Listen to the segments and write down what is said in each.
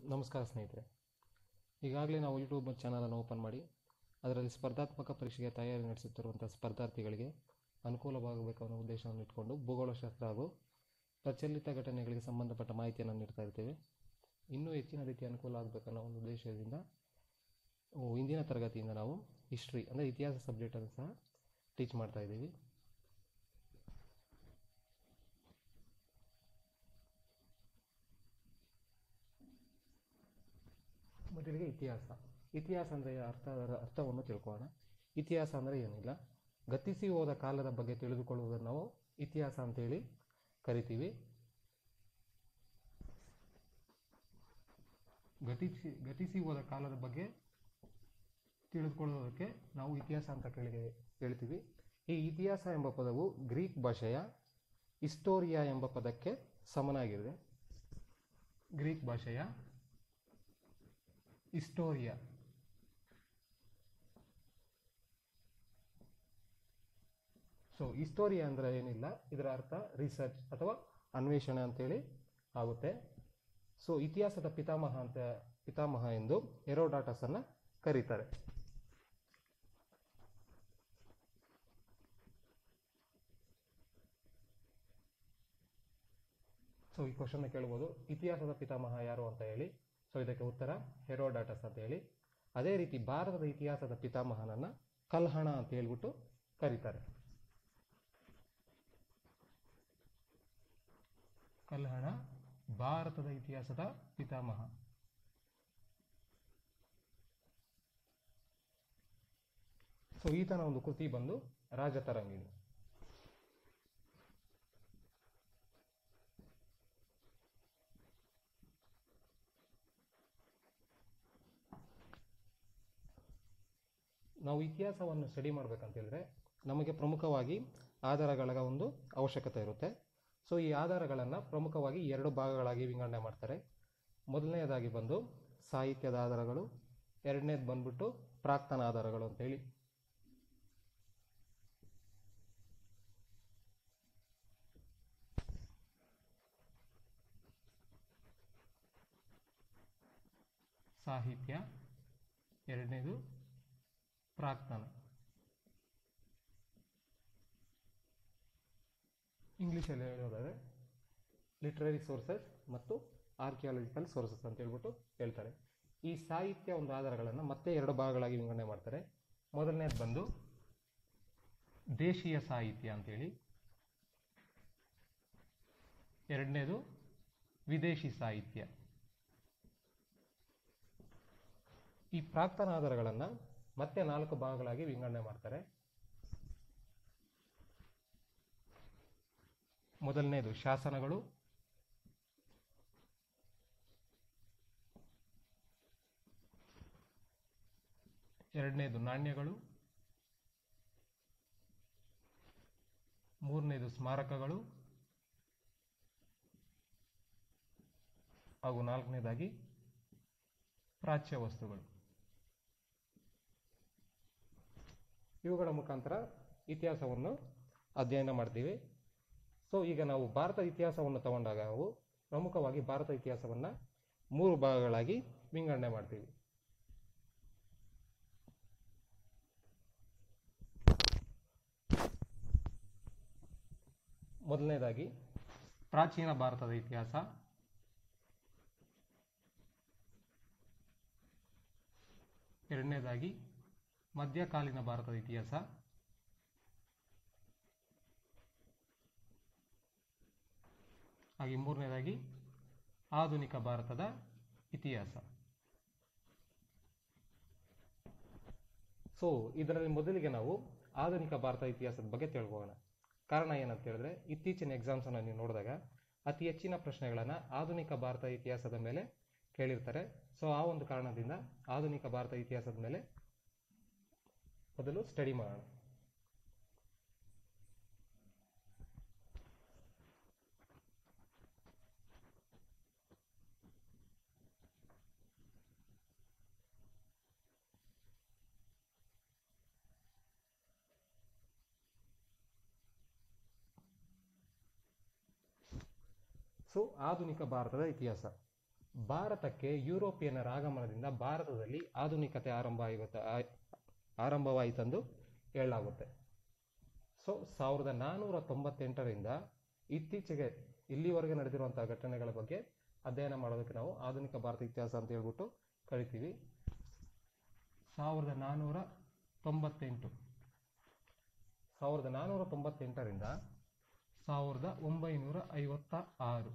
ನಮಸ್ಕಾರ ಸ್ನೇಹಿತರೆ. ಈಗಾಗಲೇ ನಾವು ಯೂಟ್ಯೂಬ್ ಚಾನಲನ್ನು ಓಪನ್ ಮಾಡಿ ಅದರಲ್ಲಿ ಸ್ಪರ್ಧಾತ್ಮಕ ಪರೀಕ್ಷೆಗೆ ತಯಾರಿ ನಡೆಸುತ್ತಿರುವಂಥ ಸ್ಪರ್ಧಾರ್ಥಿಗಳಿಗೆ ಅನುಕೂಲವಾಗಬೇಕು ಅನ್ನೋ ಉದ್ದೇಶವನ್ನು ಇಟ್ಕೊಂಡು ಭೂಗೋಳಶಾಸ್ತ್ರ ಹಾಗೂ ಪ್ರಚಲಿತ ಘಟನೆಗಳಿಗೆ ಸಂಬಂಧಪಟ್ಟ ಮಾಹಿತಿಯನ್ನು ನೀಡ್ತಾ ಇರ್ತೇವೆ. ಇನ್ನೂ ಹೆಚ್ಚಿನ ರೀತಿಯ ಅನುಕೂಲ ಆಗಬೇಕನ್ನೋ ಒಂದು ಉದ್ದೇಶದಿಂದ ಇಂದಿನ ತರಗತಿಯಿಂದ ನಾವು ಹಿಸ್ಟ್ರಿ ಅಂದರೆ ಇತಿಹಾಸ ಸಬ್ಜೆಕ್ಟನ್ನು ಸಹ ಟೀಚ್ ಮಾಡ್ತಾ ಇದ್ದೀವಿ. ಮೊದಲಿಗೆ ಇತಿಹಾಸ ಅಂದರೆ ಅರ್ಥವನ್ನು ತಿಳ್ಕೊಳ್ಳೋಣ. ಇತಿಹಾಸ ಅಂದರೆ ಏನಿಲ್ಲ, ಗತಿಸಿ ಹೋದ ಕಾಲದ ಬಗ್ಗೆ ತಿಳಿದುಕೊಳ್ಳುವುದನ್ನು ನಾವು ಇತಿಹಾಸ ಅಂತೇಳಿ ಕರಿತೀವಿ. ಗತಿಸಿ ಹೋದ ಕಾಲದ ಬಗ್ಗೆ ತಿಳಿದುಕೊಳ್ಳುವುದಕ್ಕೆ ನಾವು ಇತಿಹಾಸ ಅಂತ ಹೇಳ್ತೀವಿ. ಈ ಇತಿಹಾಸ ಎಂಬ ಪದವು ಗ್ರೀಕ್ ಭಾಷೆಯ ಹಿಸ್ಟೋರಿಯಾ ಎಂಬ ಪದಕ್ಕೆ ಸಮನಾಗಿದೆ. ಗ್ರೀಕ್ ಭಾಷೆಯ ಹಿಸ್ಟೋರಿಯಾ ಹಿಸ್ಟೋರಿಯಾ ಅಂದರೆ ಏನಿಲ್ಲ, ಇದರ ಅರ್ಥ ರಿಸರ್ಚ್ ಅಥವಾ ಅನ್ವೇಷಣೆ ಅಂತೇಳಿ ಆಗುತ್ತೆ. ಇತಿಹಾಸದ ಪಿತಾಮಹ ಎಂದು ಹೆರೋಡಾಟಸ್ ಅನ್ನ ಕರೀತಾರೆ. ಈ ಕ್ವಶನ್ ಕೇಳ್ಬೋದು, ಇತಿಹಾಸದ ಪಿತಾಮಹ ಯಾರು ಅಂತ ಹೇಳಿ. ಇದಕ್ಕೆ ಉತ್ತರ ಹೆರೋಡಾಟಸ್ ಅಂತ ಹೇಳಿ. ಅದೇ ರೀತಿ ಭಾರತದ ಇತಿಹಾಸದ ಪಿತಾಮಹನನ್ನ ಕಲ್ಹಣ ಅಂತ ಹೇಳ್ಬಿಟ್ಟು ಕರೀತಾರೆ. ಕಲ್ಹಣ ಭಾರತದ ಇತಿಹಾಸದ ಪಿತಾಮಹ. ಈತನ ಒಂದು ಕೃತಿ ಬಂದು ರಾಜತರಂಗಿಣಿ. ನಾವು ಇತಿಹಾಸವನ್ನು ಸ್ಟಡಿ ಮಾಡ್ಬೇಕಂತ ಹೇಳಿದ್ರೆ ನಮಗೆ ಪ್ರಮುಖವಾಗಿ ಆಧಾರಗಳ ಒಂದು ಅವಶ್ಯಕತೆ ಇರುತ್ತೆ. ಈ ಆಧಾರಗಳನ್ನು ಪ್ರಮುಖವಾಗಿ 2 ಭಾಗಗಳಾಗಿ ವಿಂಗಡಣೆ ಮಾಡ್ತಾರೆ. ಮೊದಲನೆಯದಾಗಿ ಬಂದು ಸಾಹಿತ್ಯದ ಆಧಾರಗಳು, ಎರಡನೇದು ಬಂದ್ಬಿಟ್ಟು ಪ್ರಾಕ್ತನ ಆಧಾರಗಳು ಅಂತೇಳಿ. ಸಾಹಿತ್ಯ, ಎರಡನೇದು ಪ್ರಾಕ್ತನ. ಇಂಗ್ಲೀಷಲ್ಲಿ ಹೇಳೋದಾದ್ರೆ ಲಿಟ್ರರಿ ಸೋರ್ಸಸ್ ಮತ್ತು ಆರ್ಕಿಯಾಲಜಿಕಲ್ ಸೋರ್ಸಸ್ ಅಂತ ಹೇಳ್ಬಿಟ್ಟು ಹೇಳ್ತಾರೆ. ಈ ಸಾಹಿತ್ಯ ಒಂದು ಆಧಾರಗಳನ್ನು ಮತ್ತೆ 2 ಭಾಗಗಳಾಗಿ ವಿಂಗಡಣೆ ಮಾಡ್ತಾರೆ. ಮೊದಲನೇದು ಬಂದು ದೇಶೀಯ ಸಾಹಿತ್ಯ ಅಂತೇಳಿ, ಎರಡನೇದು ವಿದೇಶಿ ಸಾಹಿತ್ಯ. ಈ ಪ್ರಾಕ್ತನ ಆಧಾರಗಳನ್ನು ಮತ್ತೆ 4 ಭಾಗಗಳಾಗಿ ವಿಂಗಡಣೆ ಮಾಡ್ತಾರೆ. ಮೊದಲನೇದು ಶಾಸನಗಳು, ಎರಡನೇದು ನಾಣ್ಯಗಳು, ಮೂರನೇದು ಸ್ಮಾರಕಗಳು ಹಾಗೂ 4ನೇದಾಗಿ ಪ್ರಾಚ್ಯ ವಸ್ತುಗಳು. ಇವುಗಳ ಮುಖಾಂತರ ಇತಿಹಾಸವನ್ನು ಅಧ್ಯಯನ ಮಾಡ್ತೀವಿ. ಈಗ ನಾವು ಭಾರತ ಇತಿಹಾಸವನ್ನು ತಗೊಂಡಾಗ ನಾವು ಪ್ರಮುಖವಾಗಿ ಭಾರತ ಇತಿಹಾಸವನ್ನು 3 ಭಾಗಗಳಾಗಿ ವಿಂಗಡಣೆ ಮಾಡ್ತೀವಿ. ಮೊದಲನೇದಾಗಿ ಪ್ರಾಚೀನ ಭಾರತದ ಇತಿಹಾಸ, ಎರಡನೇದಾಗಿ ಮಧ್ಯಕಾಲೀನ ಭಾರತದ ಇತಿಹಾಸ, ಹಾಗೆ ಮೂರನೇದಾಗಿ ಆಧುನಿಕ ಭಾರತದ ಇತಿಹಾಸ. ಇದರಲ್ಲಿ ಮೊದಲಿಗೆ ನಾವು ಆಧುನಿಕ ಭಾರತ ಇತಿಹಾಸದ ಬಗ್ಗೆ ತಿಳ್ಕೊಳ್ಳೋಣ. ಕಾರಣ ಏನಂತ ಹೇಳಿದ್ರೆ, ಇತ್ತೀಚಿನ ಎಕ್ಸಾಮ್ಸ್ ಅನ್ನು ನೀವು ನೋಡಿದಾಗ ಅತಿ ಹೆಚ್ಚಿನ ಪ್ರಶ್ನೆಗಳನ್ನ ಆಧುನಿಕ ಭಾರತ ಇತಿಹಾಸದ ಮೇಲೆ ಕೇಳಿರ್ತಾರೆ. ಆ ಒಂದು ಕಾರಣದಿಂದ ಆಧುನಿಕ ಭಾರತ ಇತಿಹಾಸದ ಮೇಲೆ ಮೊದಲು ಸ್ಟಡಿ ಮಾಡೋಣ. ಆಧುನಿಕ ಭಾರತದ ಇತಿಹಾಸ ಭಾರತಕ್ಕೆ ಯುರೋಪಿಯನ್ನರ ಆಗಮನದಿಂದ ಭಾರತದಲ್ಲಿ ಆಧುನಿಕತೆ ಆರಂಭವಾಯಿತೆಂದು ಹೇಳಲಾಗುತ್ತೆ. ಸೊ 1498ರಿಂದ ಇತ್ತೀಚೆಗೆ ಇಲ್ಲಿವರೆಗೆ ನಡೆದಿರುವಂತಹ ಘಟನೆಗಳ ಬಗ್ಗೆ ಅಧ್ಯಯನ ಮಾಡೋದಕ್ಕೆ ನಾವು ಆಧುನಿಕ ಭಾರತ ಇತಿಹಾಸ ಅಂತ ಹೇಳ್ಬಿಟ್ಟು ಕರಿತೀವಿ. 1498ರಿಂದ 1956.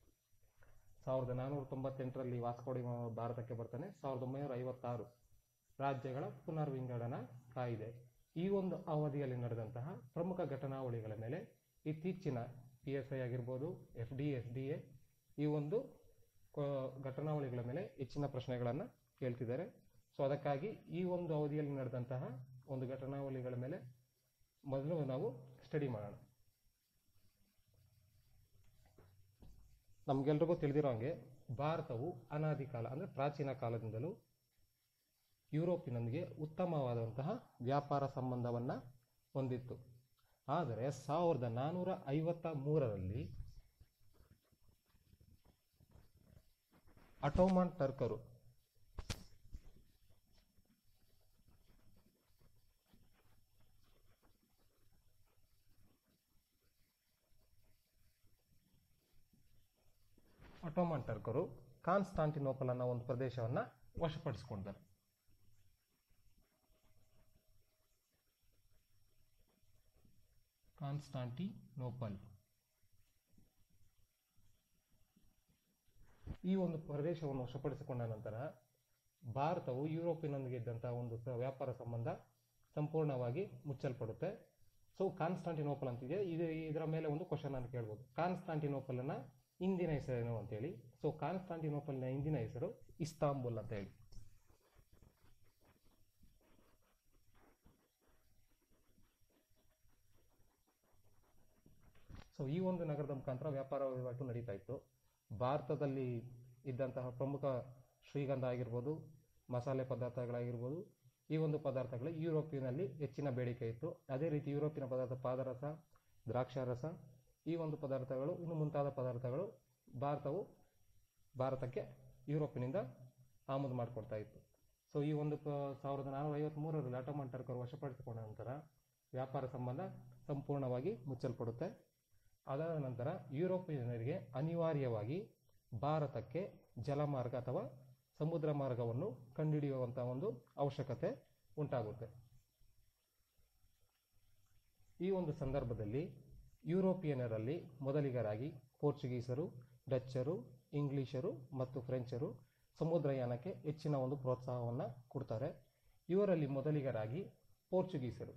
1498ರಲ್ಲಿ ವಾಸ್ಕೋಡಿಗಾಮ ಭಾರತಕ್ಕೆ ಬರ್ತಾನೆ. 1956 ರಾಜ್ಯಗಳ ಪುನರ್ವಿಂಗಡನಾ ಕಾಯ್ದೆ. ಈ ಒಂದು ಅವಧಿಯಲ್ಲಿ ನಡೆದಂತಹ ಪ್ರಮುಖ ಘಟನಾವಳಿಗಳ ಮೇಲೆ ಇತ್ತೀಚಿನ PSI ಆಗಿರ್ಬೋದು, FDA SDA ಈ ಒಂದು ಘಟನಾವಳಿಗಳ ಮೇಲೆ ಹೆಚ್ಚಿನ ಪ್ರಶ್ನೆಗಳನ್ನು ಕೇಳ್ತಿದ್ದಾರೆ. ಸೊ ಅದಕ್ಕಾಗಿ ಈ ಒಂದು ಅವಧಿಯಲ್ಲಿ ನಡೆದಂತಹ ಒಂದು ಘಟನಾವಳಿಗಳ ಮೇಲೆ ಮೊದಲು ನಾವು ಸ್ಟಡಿ ಮಾಡೋಣ. ನಮ್ಗೆಲ್ರಿಗೂ ತಿಳಿದಿರೋ ಹಾಗೆ ಭಾರತವು ಅನಾದಿ ಕಾಲ ಅಂದರೆ ಪ್ರಾಚೀನ ಕಾಲದಿಂದಲೂ ಯುರೋಪಿನೊಂದಿಗೆ ಉತ್ತಮವಾದಂತಹ ವ್ಯಾಪಾರ ಸಂಬಂಧವನ್ನು ಹೊಂದಿತ್ತು. ಆದರೆ 1453ರಲ್ಲಿ ಅಟೋಮನ್ ಟರ್ಕರು ಕಾನ್ಸ್ಟಾಂಟಿನೋಪಲ್ ಅನ್ನೋ ಒಂದು ಪ್ರದೇಶವನ್ನು ವಶಪಡಿಸಿಕೊಂಡರು. ಕಾನ್ಸ್ಟಾಂಟಿನೋಪಲ್ ಈ ಒಂದು ಪ್ರದೇಶವನ್ನು ವಶಪಡಿಸಿಕೊಂಡ ನಂತರ ಭಾರತವು ಯುರೋಪಿನೊಂದಿಗೆ ಇದ್ದಂತಹ ಒಂದು ವ್ಯಾಪಾರ ಸಂಬಂಧ ಸಂಪೂರ್ಣವಾಗಿ ಮುಚ್ಚಲ್ಪಡುತ್ತೆ. ಸೊ ಕಾನ್ಸ್ಟಾಂಟಿನೋಪಲ್ ಅಂತಿದೆ, ಇದರ ಮೇಲೆ ಒಂದು ಕ್ವಶನ್ ಅನ್ನು ಕೇಳ್ಬೋದು. ಕಾನ್ಸ್ಟಾಂಟಿನೋಪಲ್ನ ಇಂದಿನ ಹೆಸರೇನು ಅಂತೇಳಿ. ಸೊ ಕಾನ್ಸ್ಟಾಂಟಿನೋಪಲ್ನ ಇಂದಿನ ಹೆಸರು ಇಸ್ತಾಂಬುಲ್ ಅಂತ ಹೇಳಿ. ಸೊ ಈ ಒಂದು ನಗರದ ಮುಖಾಂತರ ವ್ಯಾಪಾರ ವಹಿವಾಟು ನಡೀತಾ ಇತ್ತು. ಭಾರತದಲ್ಲಿ ಇದ್ದಂತಹ ಪ್ರಮುಖ ಶ್ರೀಗಂಧ ಆಗಿರ್ಬೋದು, ಮಸಾಲೆ ಪದಾರ್ಥಗಳಾಗಿರ್ಬೋದು, ಈ ಒಂದು ಪದಾರ್ಥಗಳು ಯುರೋಪಿನಲ್ಲಿ ಹೆಚ್ಚಿನ ಬೇಡಿಕೆ ಇತ್ತು. ಅದೇ ರೀತಿ ಯುರೋಪಿನ ಪದಾರ್ಥ ಪಾದರಸ, ದ್ರಾಕ್ಷಾರಸ, ಈ ಒಂದು ಪದಾರ್ಥಗಳು ಇನ್ನು ಮುಂತಾದ ಪದಾರ್ಥಗಳು ಭಾರತಕ್ಕೆ ಯುರೋಪಿನಿಂದ ಆಮದು ಮಾಡಿಕೊಡ್ತಾ ಇತ್ತು. ಸೊ ಈ ಒಂದು 1453ರಲ್ಲಿ ಅಟೋಮನ್ ಟರ್ಕರು ವಶಪಡಿಸಿಕೊಂಡ ನಂತರ ವ್ಯಾಪಾರ ಸಂಬಂಧ ಸಂಪೂರ್ಣವಾಗಿ ಮುಚ್ಚಲ್ಪಡುತ್ತೆ. ಅದಾದ ನಂತರ ಯುರೋಪಿಯನ್ನರಿಗೆ ಅನಿವಾರ್ಯವಾಗಿ ಭಾರತಕ್ಕೆ ಜಲಮಾರ್ಗ ಅಥವಾ ಸಮುದ್ರ ಮಾರ್ಗವನ್ನು ಕಂಡುಹಿಡಿಯುವಂತಹ ಒಂದು ಅವಶ್ಯಕತೆ ಉಂಟಾಗುತ್ತೆ. ಈ ಒಂದು ಸಂದರ್ಭದಲ್ಲಿ ಯುರೋಪಿಯನ್ನರಲ್ಲಿ ಮೊದಲಿಗರಾಗಿ ಪೋರ್ಚುಗೀಸರು, ಡಚ್ಚರು, ಇಂಗ್ಲಿಷರು ಮತ್ತು ಫ್ರೆಂಚರು ಸಮುದ್ರಯಾನಕ್ಕೆ ಹೆಚ್ಚಿನ ಒಂದು ಪ್ರೋತ್ಸಾಹವನ್ನು ಕೊಡ್ತಾರೆ. ಇವರಲ್ಲಿ ಮೊದಲಿಗರಾಗಿ ಪೋರ್ಚುಗೀಸರು.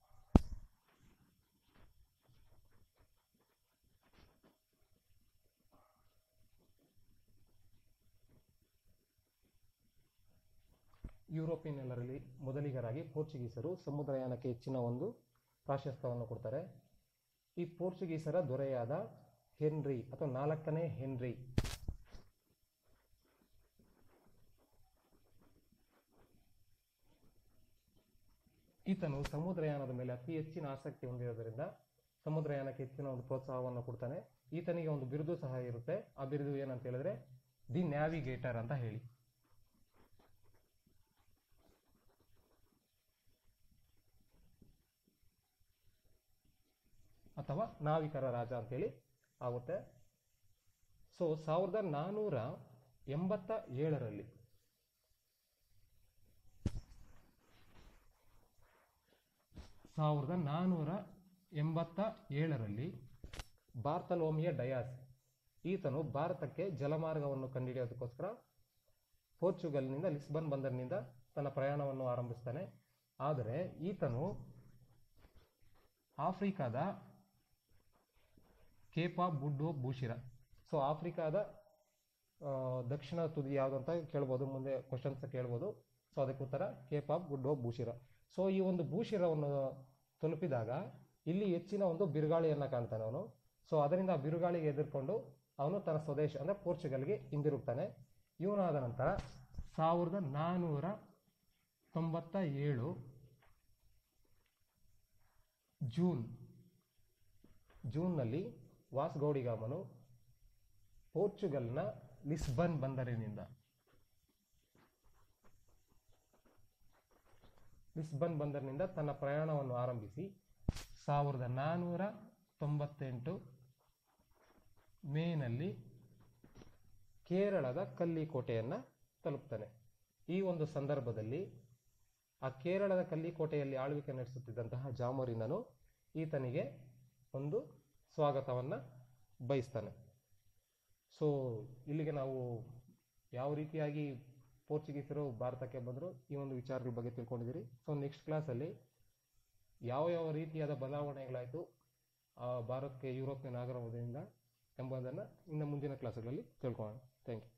ಯುರೋಪಿಯನ್ನರಲ್ಲಿ ಮೊದಲಿಗರಾಗಿ ಪೋರ್ಚುಗೀಸರು ಸಮುದ್ರಯಾನಕ್ಕೆ ಹೆಚ್ಚಿನ ಒಂದು ಪ್ರಾಶಸ್ತ್ಯವನ್ನು ಕೊಡ್ತಾರೆ. ಈ ಪೋರ್ಚುಗೀಸರ ದೊರೆಯಾದ ಹೆನ್ರಿ ಅಥವಾ 4ನೇ ಹೆನ್ರಿ ಈತನು ಸಮುದ್ರಯಾನದ ಮೇಲೆ ಅತಿ ಹೆಚ್ಚಿನ ಆಸಕ್ತಿ ಹೊಂದಿರೋದ್ರಿಂದ ಸಮುದ್ರಯಾನಕ್ಕೆ ಹೆಚ್ಚಿನ ಒಂದು ಪ್ರೋತ್ಸಾಹವನ್ನು ಕೊಡ್ತಾನೆ. ಈತನಿಗೆ ಒಂದು ಬಿರುದು ಸಹ ಇರುತ್ತೆ. ಆ ಬಿರುದು ಏನಂತ ಹೇಳಿದ್ರೆ ದಿ ನ್ಯಾವಿಗೇಟರ್ ಅಂತ ಹೇಳಿ, ಅಥವಾ ನಾವಿಕರ ರಾಜ ಅಂತೇಳಿ ಆಗುತ್ತೆ. ಸೊ 1487ರಲ್ಲಿ ಬಾರ್ತಲೋಮಿಯ ಡಯಾಸ್ ಈತನು ಭಾರತಕ್ಕೆ ಜಲಮಾರ್ಗವನ್ನು ಕಂಡುಹಿಡಿಯೋದಕ್ಕೋಸ್ಕರ ಪೋರ್ಚುಗಲ್ನಿಂದ ಲಿಸ್ಬನ್ ಬಂದರಿನಿಂದ ತನ್ನ ಪ್ರಯಾಣವನ್ನು ಆರಂಭಿಸ್ತಾನೆ. ಆದರೆ ಈತನು ಆಫ್ರಿಕಾದ ಕೇಪ್ ಆಫ್ ಗುಡ್ ಹೋಪ್ ಬೂಶಿರಾ, ಸೊ ಆಫ್ರಿಕಾದ ದಕ್ಷಿಣ ತುದಿ ಯಾವುದು ಅಂತ ಕೇಳ್ಬೋದು, ಮುಂದೆ ಕ್ವಶನ್ಸ್ ಕೇಳ್ಬೋದು. ಸೊ ಅದಕ್ಕೆ ಉತ್ತರ ಕೇಪ್ ಆಫ್ ಗುಡ್ ಹೋಪ್ ಬೂಶಿರಾ. ಸೊ ಈ ಒಂದು ಬೂಶಿರಾವನ್ನು ತಲುಪಿದಾಗ ಇಲ್ಲಿ ಹೆಚ್ಚಿನ ಒಂದು ಬಿರುಗಾಳಿಯನ್ನು ಕಾಣ್ತಾನೆ ಅವನು. ಸೊ ಅದರಿಂದ ಆ ಬಿರುಗಾಳಿಗೆ ಎದುರ್ಕೊಂಡು ಅವನು ತನ್ನ ಸ್ವದೇಶ ಅಂದರೆ ಪೋರ್ಚುಗಲ್ಗೆ ಹಿಂದಿರುಗ್ತಾನೆ. ಇವನಾದ ನಂತರ 1497 ಜೂನ್ನಲ್ಲಿ ವಾಸ್ಕೋಡಿಗಾಮನು ಪೋರ್ಚುಗಲ್ನ ಲಿಸ್ಬನ್ ಬಂದರಿನಿಂದ ತನ್ನ ಪ್ರಯಾಣವನ್ನು ಆರಂಭಿಸಿ 1498 ಮೇನಲ್ಲಿ ಕೇರಳದ ಕಲ್ಲಿಕೋಟೆಯನ್ನು ತಲುಪ್ತಾನೆ. ಈ ಒಂದು ಸಂದರ್ಭದಲ್ಲಿ ಆ ಕೇರಳದ ಕಲ್ಲಿಕೋಟೆಯಲ್ಲಿ ಆಳ್ವಿಕೆ ನಡೆಸುತ್ತಿದ್ದಂತಹ ಜಾಮೋರಿನನು ಈತನಿಗೆ ಒಂದು ಸ್ವಾಗತವನ್ನು ಬಯಸ್ತಾನೆ. ಸೊ ಇಲ್ಲಿಗೆ ನಾವು ಯಾವ ರೀತಿಯಾಗಿ ಪೋರ್ಚುಗೀಸರು ಭಾರತಕ್ಕೆ ಬಂದರು ಈ ಒಂದು ವಿಚಾರಗಳ ಬಗ್ಗೆ ತಿಳ್ಕೊಂಡಿದ್ದೀರಿ. ಸೊ ನೆಕ್ಸ್ಟ್ ಕ್ಲಾಸಲ್ಲಿ ಯಾವ ರೀತಿಯಾದ ಬದಲಾವಣೆಗಳಾಯಿತು ಭಾರತಕ್ಕೆ ಯುರೋಪ್ನ ನಾಗರಿಕತೆಯಿಂದ ಎಂಬುದನ್ನು ಇನ್ನು ಮುಂದಿನ ಕ್ಲಾಸ್ಗಳಲ್ಲಿ ತಿಳ್ಕೊಳ್ಳೋಣ. Thank you.